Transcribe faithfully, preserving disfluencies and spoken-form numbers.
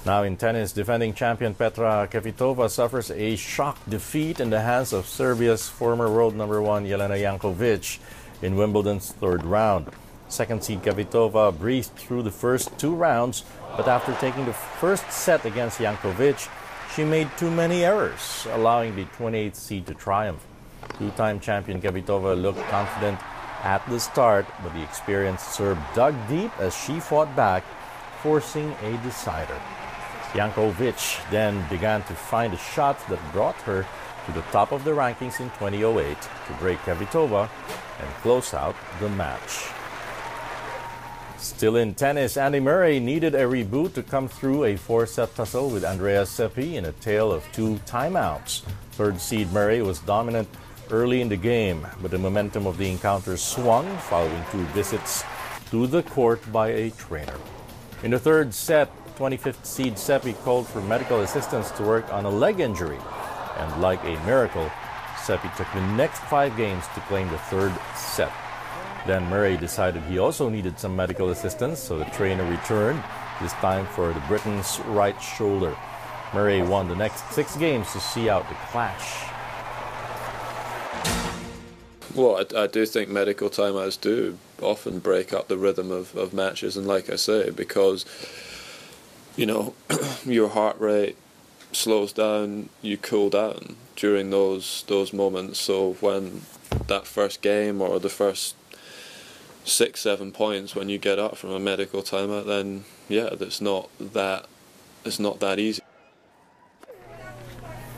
Now in tennis, defending champion Petra Kvitova suffers a shock defeat in the hands of Serbia's former world number one Yelena Yankovic in Wimbledon's third round. Second seed Kvitova breezed through the first two rounds, but after taking the first set against Jankovic, she made too many errors, allowing the twenty-eighth seed to triumph. Two-time champion Kvitova looked confident at the start, but the experienced Serb dug deep as she fought back, forcing a decider. Jankovic then began to find a shot that brought her to the top of the rankings in twenty oh eight to break Kvitova and close out the match. Still in tennis, Andy Murray needed a reboot to come through a four-set tussle with Seppi in a tale of two timeouts. Third seed Murray was dominant early in the game, but the momentum of the encounter swung following two visits to the court by a trainer. In the third set, twenty-fifth seed Seppi called for medical assistance to work on a leg injury, and like a miracle, Seppi took the next five games to claim the third set. Then Murray decided he also needed some medical assistance, so the trainer returned, this time for the Briton's right shoulder. Murray won the next six games to see out the clash. Well, I, I do think medical timeouts do often break up the rhythm of, of matches, and like I say, because, you know, your heart rate slows down, you cool down during those those moments. So when that first game or the first six, seven points, when you get up from a medical timeout, then yeah, that's not that it's not that easy.